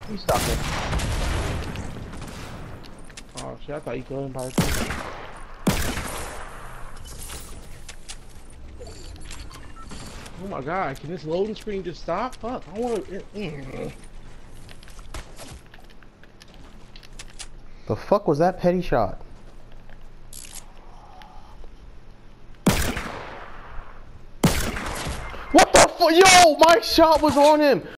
You stop it. Oh shit, I thought you killed him by Oh my god, can this loading screen just stop? Fuck, I wanna The fuck was that petty shot? What the fuck? Yo, my shot was on him!